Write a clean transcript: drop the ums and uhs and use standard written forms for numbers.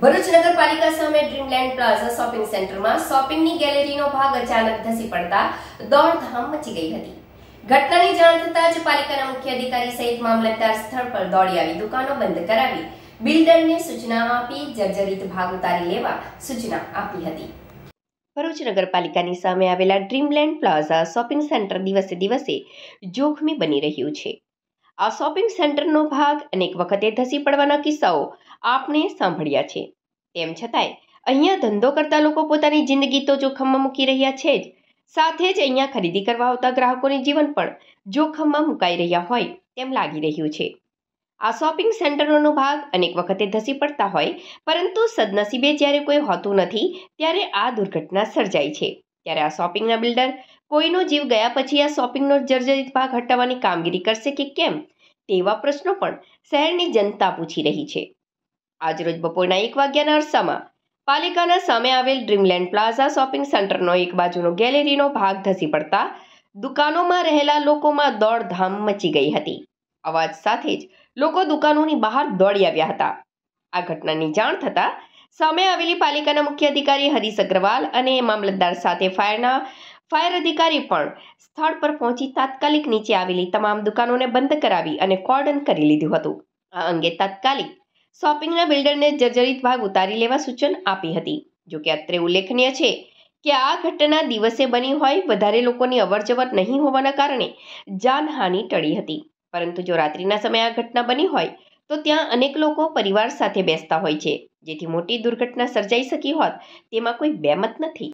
ભરૂચ નગરપાલિકા સામે Dreamland plaza shopping સેન્ટરમાં શોપિંગની ગેલેરીનો ભાગ અચાનક ધસી પડતા દોડધામ મચી ગઈ હતી। ઘટનાની જાણ થતાં જ પાલિકાના મુખ્ય અધિકારી સહિત મામલતદાર સ્થળ પર દોડી આવી દુકાનો બંધ કરાવી બિલ્ડરને સૂચના આપી જર્જરિત ભાગ ઉતારી લેવા સૂચના આપી હતી। ભરૂચ નગરપાલિકાની સામે આવેલા ડ્રીમલેન્ડ પ્લાઝા શોપિંગ સેન્ટર દિવસે દિવસે જોખમી બની રહ્યું છે। આ શોપિંગ સેન્ટરનો ભાગ અનેક વખતે ધસી પડવાના કિસ્સાઓ આપણે સાંભળ્યા છે। તેમ છતાંય અહીંયા ધંધો કરતા લોકો પોતાની જિંદગી તો જોખમમાં મૂકી રહ્યા છે જ, સાથે જ અહીંયા ખરીદી કરવા આવતા ગ્રાહકોની જીવન પણ જોખમમાં મુકાઈ રહ્યા હોય તેમ લાગી રહ્યું છે। આ શોપિંગ સેન્ટરોનો ભાગ અનેક વખતે ધસી પડતા હોય, પરંતુ સદનસીબે જ્યારે કોઈ હોતું નથી ત્યારે આ દુર્ઘટના સર્જાય છે। ત્યારે આ શોપિંગના બિલ્ડર કોઈનો જીવ ગયા પછી આ શોપિંગનો જર્જરિત ભાગ હટાવવાની કામગીરી કરશે કે કેમ, તેવા પ્રશ્નો પણ શહેરની જનતા પૂછી રહી છે। આજરોજ બપોરના 1 વાગ્યાના અરસામાં પાલિકાના સામે આવેલ ડ્રીમલેન્ડ પ્લાઝા શોપિંગ સેન્ટરનો એક બાજુનો ગેલેરીનો ભાગ ધસી પડતા દુકાનોમાં રહેલા લોકોમાં દોડધામ મચી ગઈ હતી। અવાજ સાથે જ લોકો દુકાનોની બહાર દોડી આવ્યા હતા। આ ઘટનાની જાણ થતાં સામે આવેલી પાલિકાના મુખ્ય અધિકારી હરીશ અગ્રવાલ અને મામલતદાર સાથે ફાયર અધિકારી પણ સ્થળ પર પહોંચી તાત્કાલિક નીચે આવેલી તમામ દુકાનોને બંધ કરાવી અને કોર્ડન કરી લીધું હતું। આ અંગે તાત્કાલિક શોપિંગના બિલ્ડરને જર્જરિત ભાગ ઉતારી લેવા સૂચન આપી હતી। જોકે અત્રે ઉલ્લેખનીય છે કે આ ઘટના દિવસે બની હોય, વધારે લોકોની અવરજવર નહીં હોવાના કારણે જાનહાનિ ટળી હતી, પરંતુ જો રાત્રિના સમયે આ ઘટના બની હોય તો ત્યાં અનેક લોકો પરિવાર સાથે બેસતા હોય છે, જેથી મોટી દુર્ઘટના સર્જાઈ શકી હોત તેમાં કોઈ બેમત નથી।